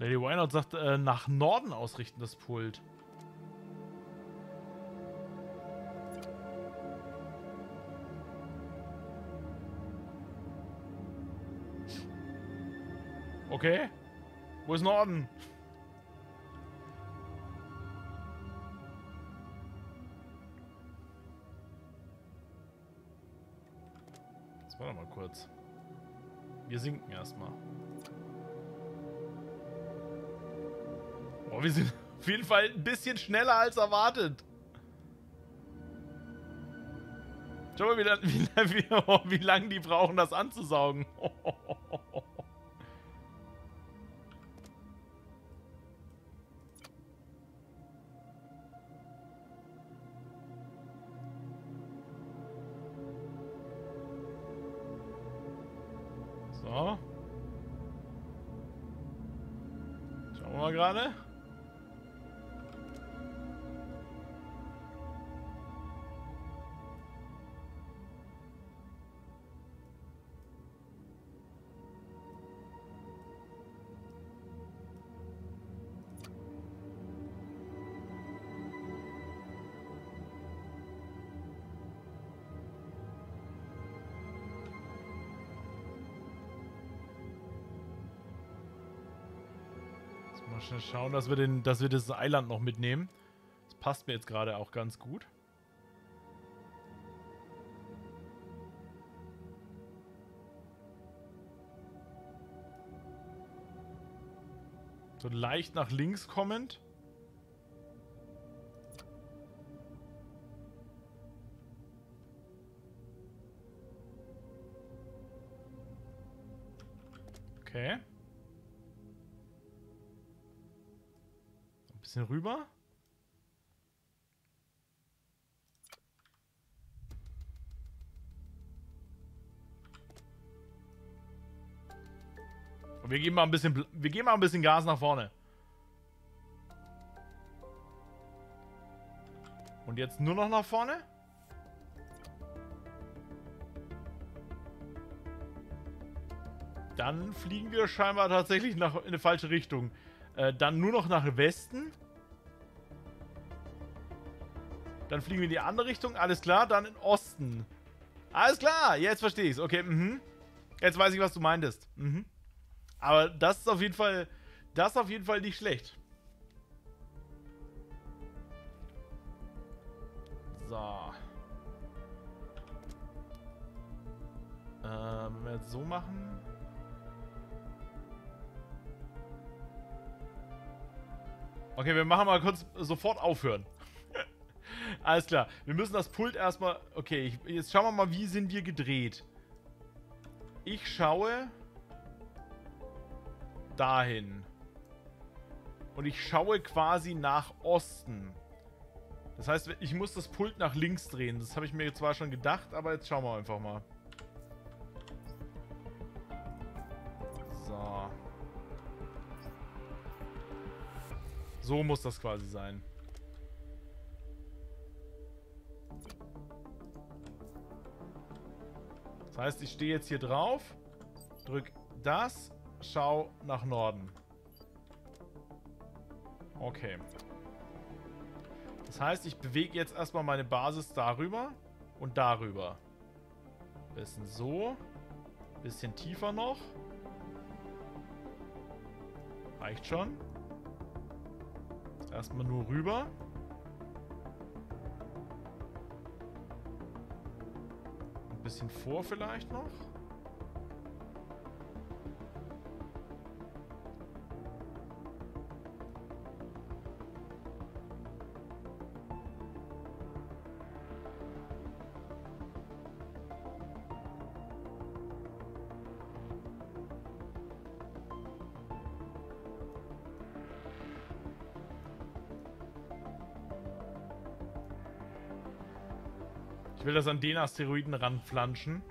Lady Wynout sagt, nach Norden ausrichten das Pult. Okay. Wo ist Norden? Jetzt warte mal kurz. Wir sinken erstmal. Oh, wir sind auf jeden Fall ein bisschen schneller als erwartet. Schau mal, wie lange die brauchen, das anzusaugen. So. Schauen wir mal gerade. Mal schnell schauen, dass wir das Eiland noch mitnehmen. Das passt mir jetzt gerade auch ganz gut. So leicht nach links kommend. Okay. Ein bisschen rüber. Und wir geben mal ein bisschen Gas nach vorne. Und jetzt nur noch nach vorne? Dann fliegen wir scheinbar tatsächlich in eine falsche Richtung. Dann nur noch nach Westen. Dann fliegen wir in die andere Richtung. Alles klar, dann in Osten. Alles klar, jetzt verstehe ich es. Okay, Jetzt weiß ich, was du meintest. Aber das ist auf jeden Fall nicht schlecht. So. Wenn wir jetzt so machen. Okay, wir machen mal kurz sofort aufhören. Alles klar. Wir müssen das Pult erstmal... Okay, jetzt schauen wir mal, wie sind wir gedreht. Ich schaue... dahin. Und ich schaue quasi nach Osten. Das heißt, ich muss das Pult nach links drehen. Das habe ich mir zwar schon gedacht, aber jetzt schauen wir einfach mal. So. So muss das quasi sein. Das heißt, ich stehe jetzt hier drauf, drück das, schau nach Norden. Okay. Das heißt, ich bewege jetzt erstmal meine Basis darüber und darüber. Bisschen so. Bisschen tiefer noch. Reicht schon. Erstmal nur rüber. Ein bisschen vor vielleicht noch. Ich will das an den Asteroiden ranflanschen.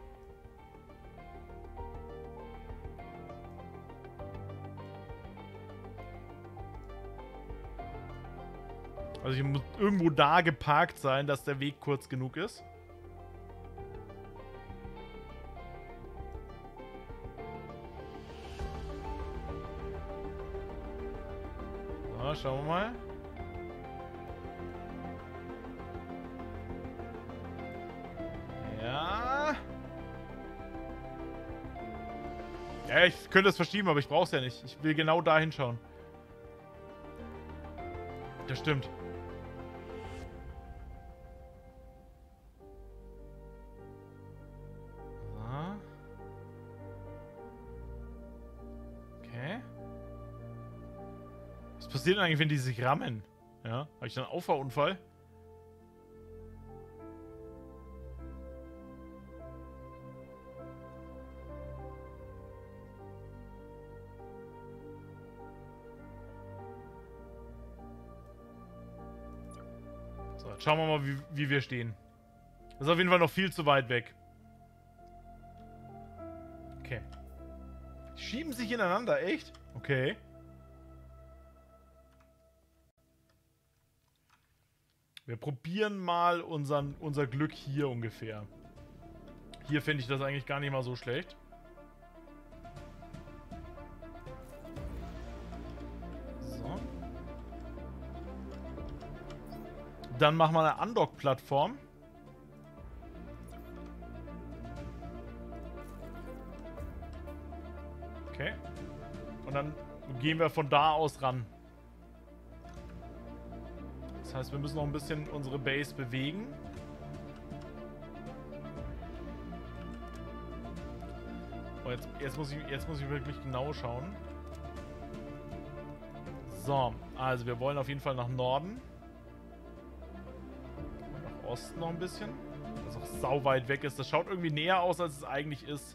Also ich muss irgendwo da geparkt sein, dass der Weg kurz genug ist. So, schauen wir mal. Ja. Ja, ich könnte es verschieben, aber ich brauche es ja nicht. Ich will genau da hinschauen. Das stimmt. So. Okay. Was passiert denn eigentlich, wenn die sich rammen? Ja, habe ich dann einen Auffahrunfall? So, jetzt schauen wir mal, wie wir stehen. Das ist auf jeden Fall noch viel zu weit weg. Okay. Die schieben sich ineinander, echt? Okay. Wir probieren mal unser Glück hier ungefähr. Hier finde ich das eigentlich gar nicht mal so schlecht. So. Dann machen wir eine Undock-Plattform. Okay. Und dann gehen wir von da aus ran. Das heißt, wir müssen noch ein bisschen unsere Base bewegen. Oh, jetzt muss ich wirklich genau schauen. So, also wir wollen auf jeden Fall nach Norden. Und nach Osten noch ein bisschen. Das auch sau weit weg ist. Das schaut irgendwie näher aus, als es eigentlich ist.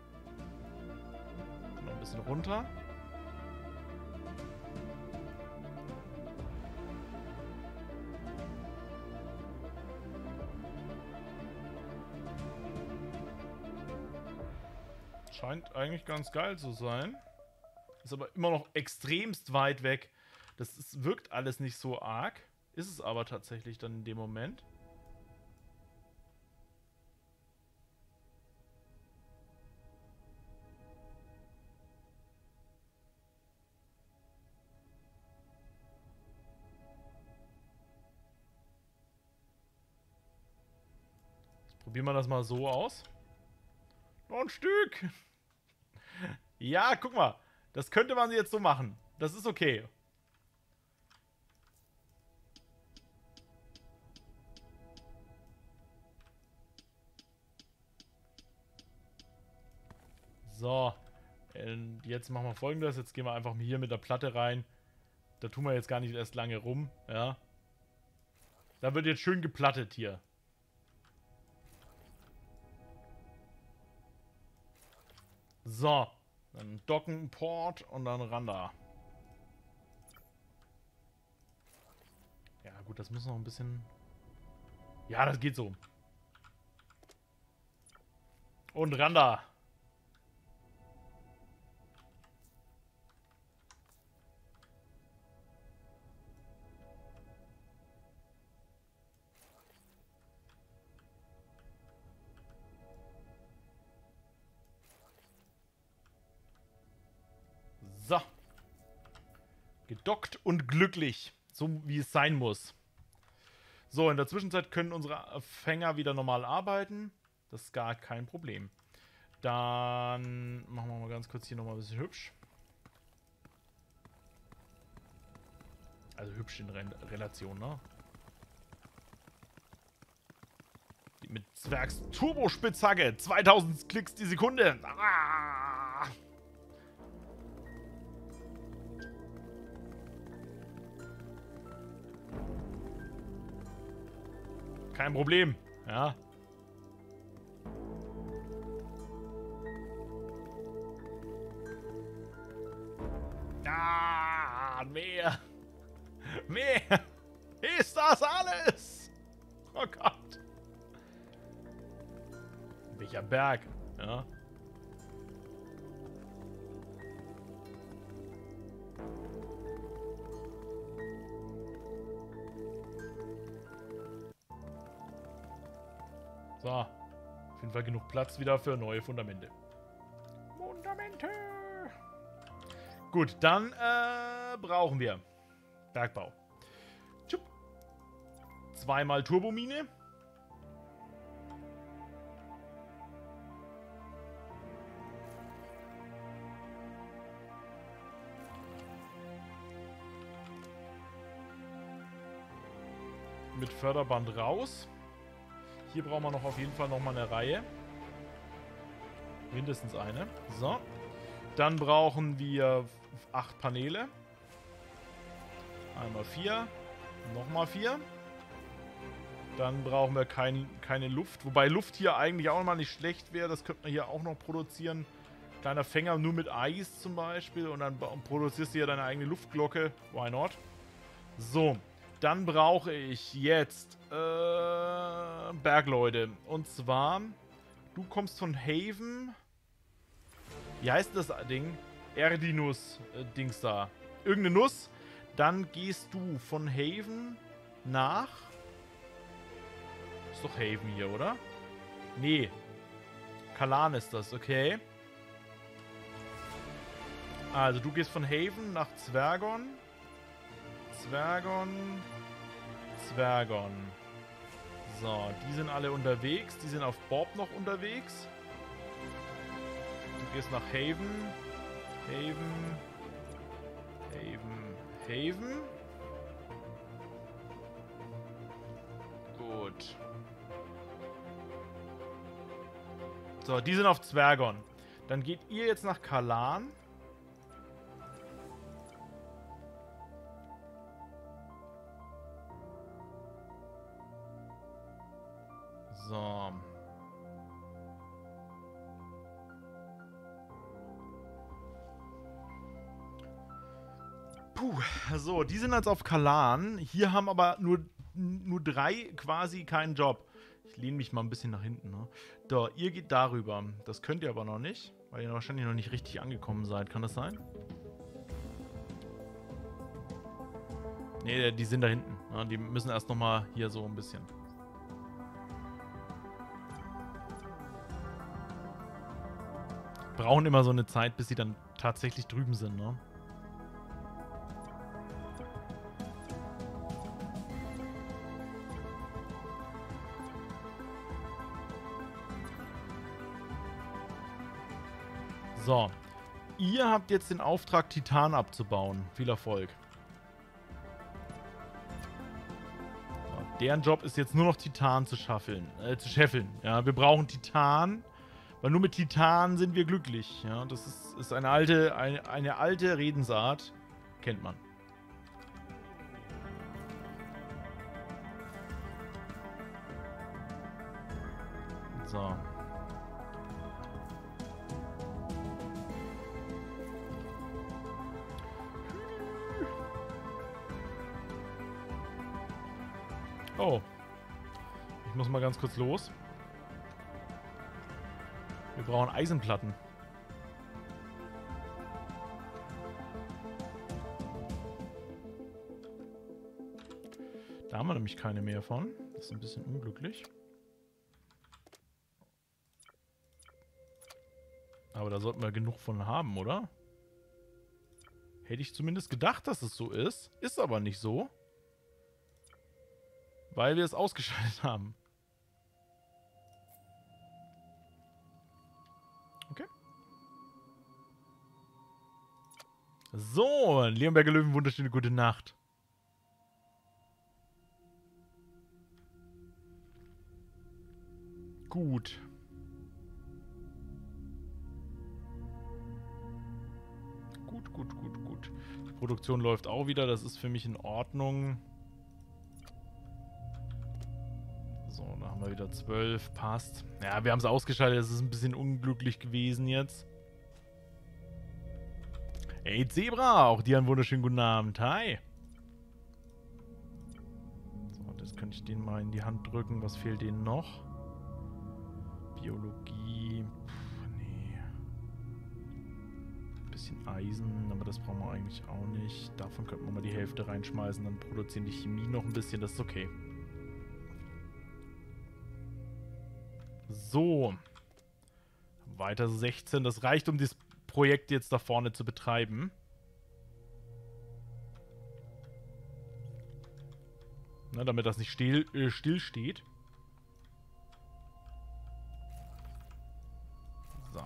Noch ein bisschen runter. Scheint eigentlich ganz geil zu sein. Ist aber immer noch extremst weit weg. Wirkt alles nicht so arg. Ist es aber tatsächlich dann in dem Moment. Jetzt probieren wir das mal so aus. Noch ein Stück. Ja, guck mal. Das könnte man jetzt so machen. Das ist okay. So. Und jetzt machen wir Folgendes. Jetzt gehen wir einfach hier mit der Platte rein. Da tun wir jetzt gar nicht erst lange rum. Ja. Da wird jetzt schön geplattet hier. So. Dann docken, Port und dann ran da. Ja gut, das muss noch ein bisschen... Ja, das geht so. Und ran da. So. Gedockt und glücklich. So wie es sein muss. So, in der Zwischenzeit können unsere Fänger wieder normal arbeiten. Das ist gar kein Problem. Dann machen wir mal ganz kurz hier nochmal ein bisschen hübsch. Also hübsch in Relation, ne? Mit Zwergs Turbospitzhacke. 2000 Klicks die Sekunde. Ah! Kein Problem. Ja. Ah, mehr. Mehr. Ist das alles? Oh Gott. Welcher Berg? Ja. So. Auf jeden Fall genug Platz wieder für neue Fundamente. Fundamente! Gut, dann brauchen wir Bergbau. Tschupp. Zweimal Turbomine. Mit Förderband raus. Hier brauchen wir noch auf jeden Fall nochmal eine Reihe. Mindestens eine. So. Dann brauchen wir 8 Paneele. Einmal 4. Nochmal 4. Dann brauchen wir keine Luft. Wobei Luft hier eigentlich auch mal nicht schlecht wäre. Das könnte man hier auch noch produzieren. Kleiner Fänger nur mit Eis zum Beispiel. Und dann produzierst du hier deine eigene Luftglocke. Why not? So. Dann brauche ich jetzt Bergleute. Und zwar, du kommst von Haven. Wie heißt das Ding? Erdinus-Dings da. Irgendeine Nuss. Dann gehst du von Haven nach... Ist doch Haven hier, oder? Nee. Kalan ist das, okay. Also, du gehst von Haven nach Zwergon. Zwergon. So, die sind alle unterwegs. Die sind auf Bob noch unterwegs. Du gehst nach Haven. Haven. Gut. So, die sind auf Zwergon. Dann geht ihr jetzt nach Kalan. So. Puh, so, die sind jetzt auf Kalan. Hier haben aber nur 3 quasi keinen Job. Ich lehne mich mal ein bisschen nach hinten. Ne? Da, ihr geht darüber. Das könnt ihr aber noch nicht, weil ihr wahrscheinlich noch nicht richtig angekommen seid. Kann das sein? Ne, die sind da hinten. Ne? Die müssen erst nochmal hier so ein bisschen. Brauchen immer so eine Zeit, bis sie dann tatsächlich drüben sind, ne? So. Ihr habt jetzt den Auftrag, Titan abzubauen. Viel Erfolg. So, deren Job ist jetzt nur noch Titan zu scheffeln. Ja, wir brauchen Titan. Weil nur mit Titan sind wir glücklich. Ja, das ist eine alte Redensart. Kennt man. So. Oh. Ich muss mal ganz kurz los. Wir brauchen Eisenplatten. Da haben wir nämlich keine mehr von. Das ist ein bisschen unglücklich. Aber da sollten wir genug von haben, oder? Hätte ich zumindest gedacht, dass es so ist. Ist aber nicht so. Weil wir es ausgeschaltet haben. Okay. So, Leonberger Löwen, wunderschöne gute Nacht. Gut. Gut. Die Produktion läuft auch wieder, das ist für mich in Ordnung. So, da haben wir wieder 12, passt. Ja, wir haben es ausgeschaltet, das ist ein bisschen unglücklich gewesen jetzt. Ey, Zebra, auch dir einen wunderschönen guten Abend. Hi. So, jetzt könnte ich den mal in die Hand drücken. Was fehlt denen noch? Biologie. Nee. Ein bisschen Eisen, aber das brauchen wir eigentlich auch nicht. Davon könnten wir mal die Hälfte reinschmeißen, dann produzieren die Chemie noch ein bisschen. Das ist okay. So. Weiter 16. Das reicht, um das Projekt jetzt da vorne zu betreiben. Ne, damit das nicht still steht. So.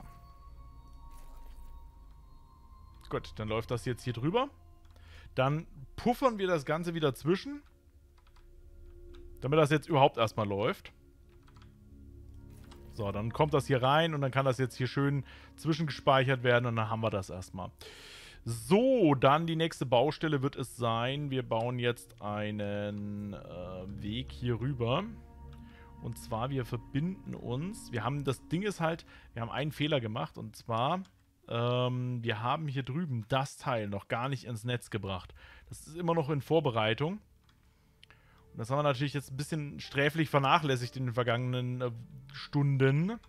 Gut, dann läuft das jetzt hier drüber. Dann puffern wir das Ganze wieder zwischen. Damit das jetzt überhaupt erstmal läuft. So, dann kommt das hier rein und dann kann das jetzt hier schön zwischengespeichert werden und dann haben wir das erstmal. So, dann die nächste Baustelle wird es sein. Wir bauen jetzt einen Weg hier rüber. Und zwar, wir verbinden uns. Das Ding ist halt, wir haben einen Fehler gemacht und zwar, wir haben hier drüben das Teil noch gar nicht ins Netz gebracht. Das ist immer noch in Vorbereitung. Und das haben wir natürlich jetzt ein bisschen sträflich vernachlässigt in den vergangenen Stunden.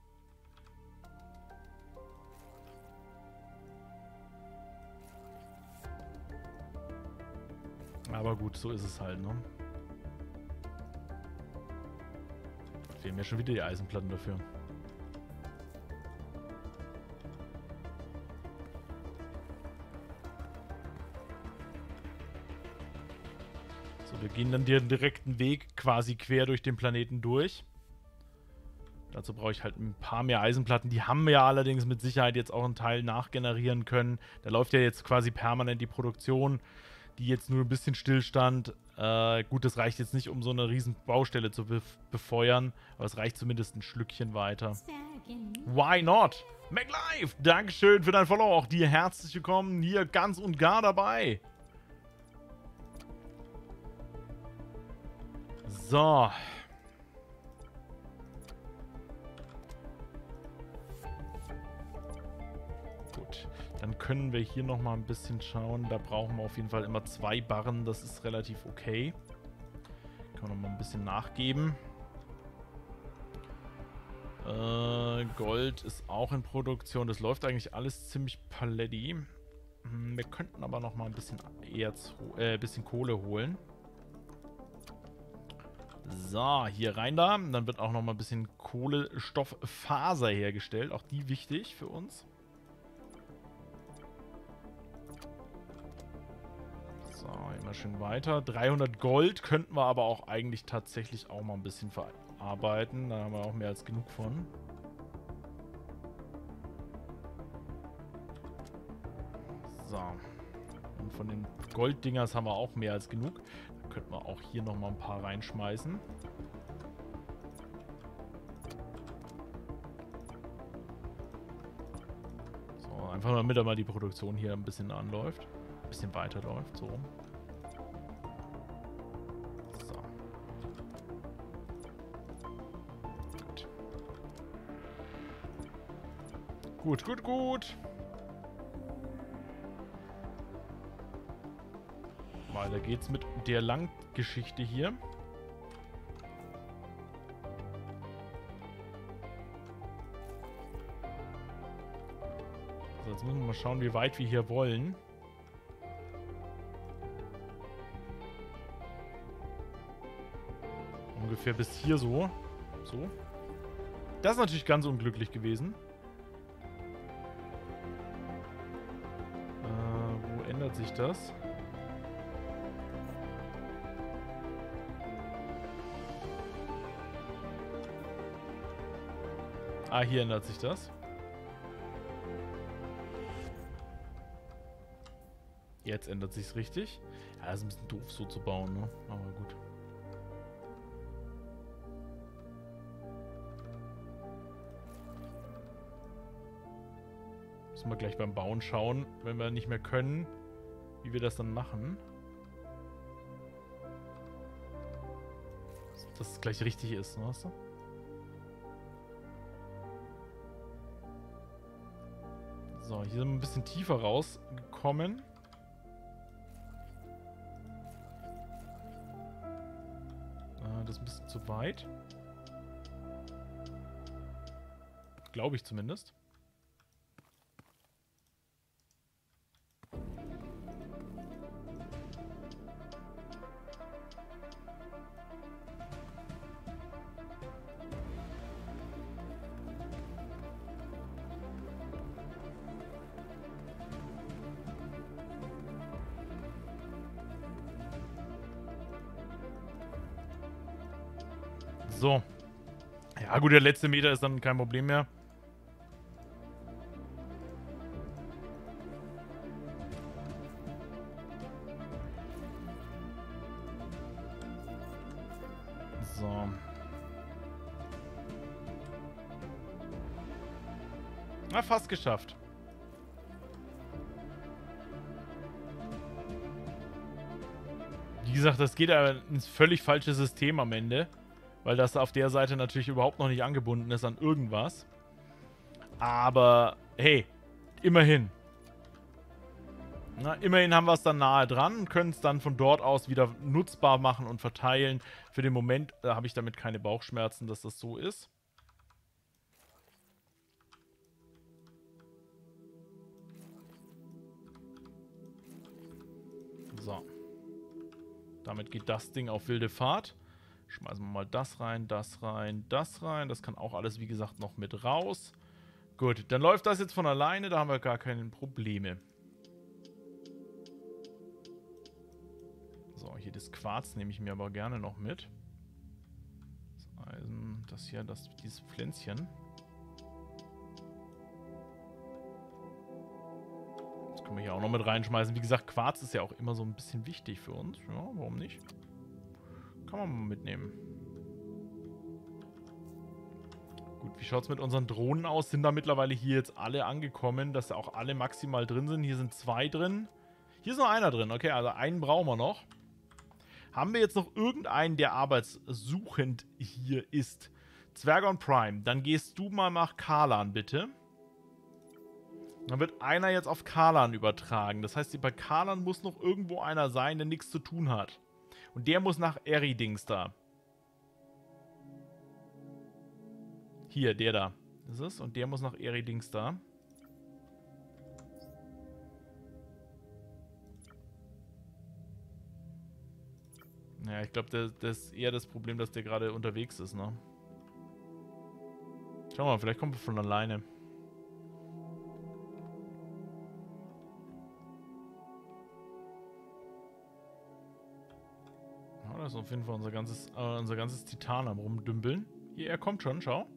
Aber gut, so ist es halt, ne? Fehlen mir schon wieder die Eisenplatten dafür. So, wir gehen dann den direkten Weg quasi quer durch den Planeten durch. Dazu brauche ich halt ein paar mehr Eisenplatten. Die haben wir ja allerdings mit Sicherheit jetzt auch einen Teil nachgenerieren können. Da läuft ja jetzt quasi permanent die Produktion, die jetzt nur ein bisschen stillstand. Gut, das reicht jetzt nicht, um so eine riesen Baustelle zu befeuern, aber es reicht zumindest ein Schlückchen weiter. Why not? MacLife, Dankeschön für dein Follow. Auch dir herzlich willkommen hier ganz und gar dabei. So. Gut, dann können wir hier nochmal ein bisschen schauen. Da brauchen wir auf jeden Fall immer 2 Barren. Das ist relativ okay. Können wir nochmal ein bisschen nachgeben. Gold ist auch in Produktion. Das läuft eigentlich alles ziemlich paletti. Wir könnten aber nochmal ein bisschen bisschen Kohle holen. So, hier rein da. Dann wird auch nochmal ein bisschen Kohlenstofffaser hergestellt. Auch die wichtig für uns. So, immer schön weiter. 300 Gold könnten wir aber auch eigentlich tatsächlich auch mal ein bisschen verarbeiten. Da haben wir auch mehr als genug von. So. Und von den Golddingers haben wir auch mehr als genug. Da könnten wir auch hier nochmal ein paar reinschmeißen. So, einfach damit mal die Produktion hier ein bisschen anläuft. Ein bisschen weiterläuft, so rum. So. Gut. Gut. Weiter geht's mit der Langgeschichte hier. So, jetzt müssen wir mal schauen, wie weit wir hier wollen. Ungefähr bis hier so. So. Das ist natürlich ganz unglücklich gewesen. Wo ändert sich das? Ah, hier ändert sich das. Jetzt ändert sich's richtig. Ja, das ist ein bisschen doof so zu bauen, ne? Aber gut. Müssen wir gleich beim Bauen schauen, wenn wir nicht mehr können, wie wir das dann machen. Dass es gleich richtig ist, ne? Weißt du? So, hier sind wir ein bisschen tiefer rausgekommen. Das ist ein bisschen zu weit. Glaube ich zumindest. So. Ja gut, der letzte Meter ist dann kein Problem mehr. So. Na, fast geschafft. Wie gesagt, das geht aber ins völlig falsche System am Ende. Weil das auf der Seite natürlich überhaupt noch nicht angebunden ist an irgendwas. Aber, hey, immerhin. Na, immerhin haben wir es dann nahe dran und können es dann von dort aus wieder nutzbar machen und verteilen. Für den Moment habe ich damit keine Bauchschmerzen, dass das so ist. So. Damit geht das Ding auf wilde Fahrt. Schmeißen wir mal das rein, das rein, das rein. Das kann auch alles, wie gesagt, noch mit raus. Gut, dann läuft das jetzt von alleine. Da haben wir gar keine Probleme. So, hier das Quarz nehme ich mir aber gerne noch mit. Das Eisen, das hier, dieses Pflänzchen. Das können wir hier auch noch mit reinschmeißen. Wie gesagt, Quarz ist ja auch immer so ein bisschen wichtig für uns. Ja, warum nicht? Kann man mal mitnehmen. Gut, wie schaut es mit unseren Drohnen aus? Sind da mittlerweile hier jetzt alle angekommen, dass auch alle maximal drin sind? Hier sind 2 drin. Hier ist noch einer drin. Okay, also einen brauchen wir noch. Haben wir jetzt noch irgendeinen, der arbeitssuchend hier ist? Zwergon Prime, dann gehst du mal nach Karlan, bitte. Dann wird einer jetzt auf Karlan übertragen. Das heißt, bei Karlan muss noch irgendwo einer sein, der nichts zu tun hat. Und der muss nach Eridings da. Hier, der da. Das ist es. Und der muss nach Eridings da. Ja, ich glaube, das ist eher das Problem, dass der gerade unterwegs ist, ne? Schau mal, vielleicht kommt er von alleine. Ja, das ist auf jeden Fall unser ganzes Titan am Rumdümpeln. Hier, er kommt schon, schau.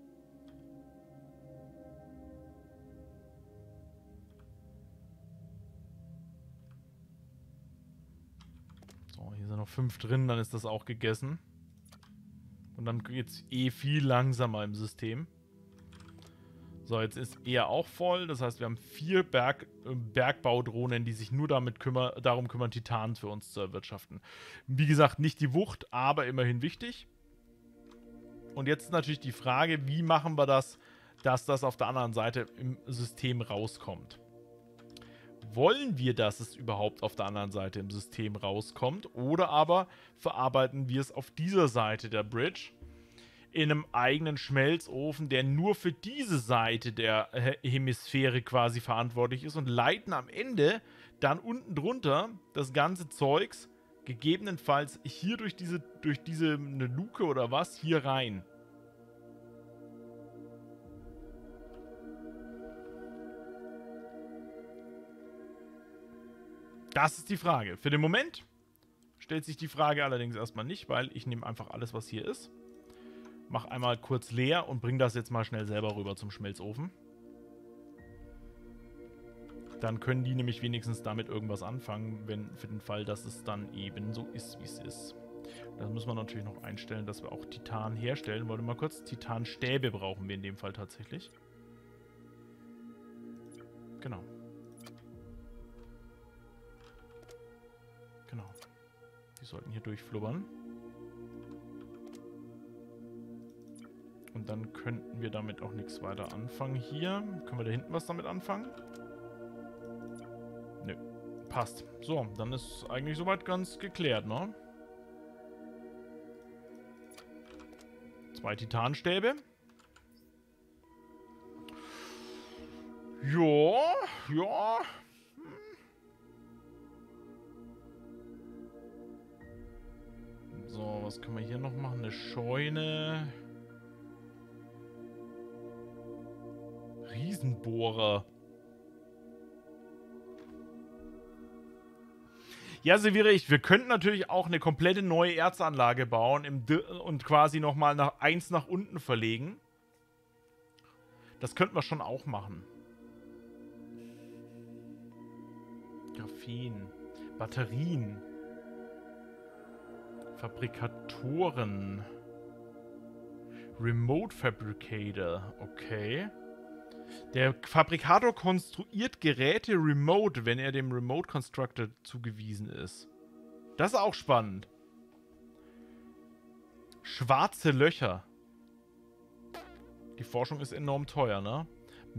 So, hier sind noch 5 drin, dann ist das auch gegessen. Und dann geht es eh viel langsamer im System. So, jetzt ist er auch voll. Das heißt, wir haben 4 Bergbaudrohnen, die sich nur darum kümmern, Titan für uns zu erwirtschaften. Wie gesagt, nicht die Wucht, aber immerhin wichtig. Und jetzt ist natürlich die Frage, wie machen wir das, dass das auf der anderen Seite im System rauskommt. Wollen wir, dass es überhaupt auf der anderen Seite im System rauskommt? Oder aber verarbeiten wir es auf dieser Seite der Bridge in einem eigenen Schmelzofen, der nur für diese Seite der Hemisphäre quasi verantwortlich ist und leiten am Ende dann unten drunter das ganze Zeugs gegebenenfalls hier durch diese eine Luke oder was hier rein. Das ist die Frage. Für den Moment stellt sich die Frage allerdings erstmal nicht, weil ich nehme einfach alles, was hier ist. Mach einmal kurz leer und bring das jetzt mal schnell selber rüber zum Schmelzofen. Dann können die nämlich wenigstens damit irgendwas anfangen, wenn für den Fall, dass es dann eben so ist, wie es ist. Da müssen wir natürlich noch einstellen, dass wir auch Titan herstellen. Warte mal kurz, Titanstäbe brauchen wir in dem Fall tatsächlich. Genau. Genau. Die sollten hier durchflubbern. Und dann könnten wir damit auch nichts weiter anfangen hier. Können wir da hinten was damit anfangen? Nö. Passt. So, dann ist eigentlich soweit ganz geklärt, ne? 2 Titanstäbe. Ja, ja. So, was können wir hier noch machen? Eine Scheune. Riesenbohrer. Ja, Severe, wir könnten natürlich auch eine komplette neue Erzanlage bauen und quasi nochmal eins nach unten verlegen. Das könnten wir schon auch machen. Graphen. Batterien. Fabrikatoren. Remote Fabricator. Okay. Der Fabrikator konstruiert Geräte remote, wenn er dem Remote Constructor zugewiesen ist. Das ist auch spannend. Schwarze Löcher. Die Forschung ist enorm teuer, ne?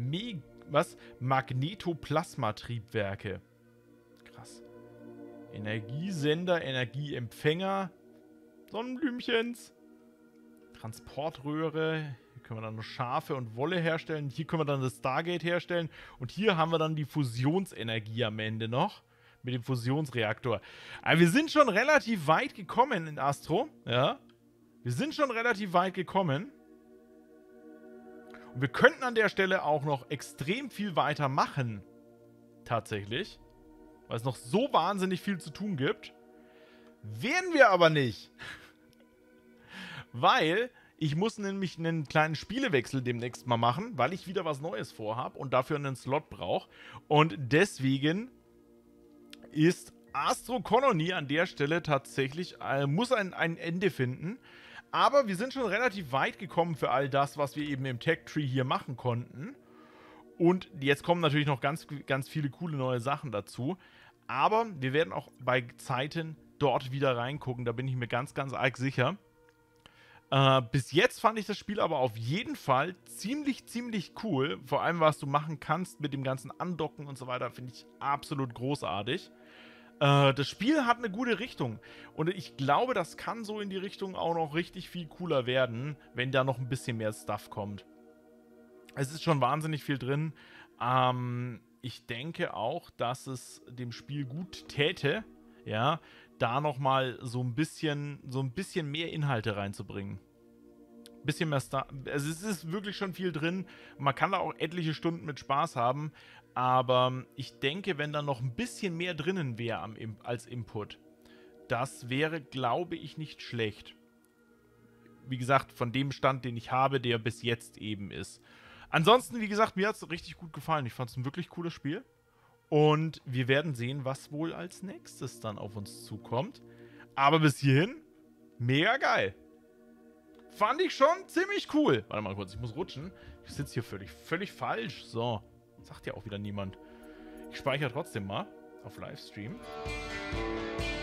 Magnetoplasma-Triebwerke. Krass. Energiesender, Energieempfänger. Sonnenblümchens. Transportröhre. Hier können wir dann noch Schafe und Wolle herstellen. Hier können wir dann das Stargate herstellen. Und hier haben wir dann die Fusionsenergie am Ende noch. Mit dem Fusionsreaktor. Aber wir sind schon relativ weit gekommen in Astro. Ja. Wir sind schon relativ weit gekommen. Und wir könnten an der Stelle auch noch extrem viel weiter machen. Tatsächlich. Weil es noch so wahnsinnig viel zu tun gibt. Werden wir aber nicht. Weil ich muss nämlich einen kleinen Spielewechsel demnächst mal machen, weil ich wieder was Neues vorhabe und dafür einen Slot brauche. Und deswegen ist Astro Colony an der Stelle tatsächlich, muss ein Ende finden. Aber wir sind schon relativ weit gekommen für all das, was wir eben im Tech Tree hier machen konnten. Und jetzt kommen natürlich noch ganz, ganz viele coole neue Sachen dazu. Aber wir werden auch bei Zeiten dort wieder reingucken. Da bin ich mir ganz, ganz arg sicher. Bis jetzt fand ich das Spiel aber auf jeden Fall ziemlich, ziemlich cool. Vor allem, was du machen kannst mit dem ganzen Andocken und so weiter, finde ich absolut großartig. Das Spiel hat eine gute Richtung. Und ich glaube, das kann so in die Richtung auch noch richtig viel cooler werden, wenn da noch ein bisschen mehr Stuff kommt. Es ist schon wahnsinnig viel drin. Ich denke auch, dass es dem Spiel gut täte, ja, da nochmal so ein bisschen mehr Inhalte reinzubringen. Ein bisschen mehr Stuff. Also es ist wirklich schon viel drin. Man kann da auch etliche Stunden mit Spaß haben. Aber ich denke, wenn da noch ein bisschen mehr drinnen wäre als Input, das wäre, glaube ich, nicht schlecht. Wie gesagt, von dem Stand, den ich habe, der bis jetzt eben ist. Ansonsten, wie gesagt, mir hat es richtig gut gefallen. Ich fand es ein wirklich cooles Spiel. Und wir werden sehen, was wohl als nächstes dann auf uns zukommt. Aber bis hierhin, mega geil. Fand ich schon ziemlich cool. Warte mal kurz, ich muss rutschen. Ich sitze hier völlig falsch. So. Sagt ja auch wieder niemand. Ich speichere trotzdem mal auf Livestream.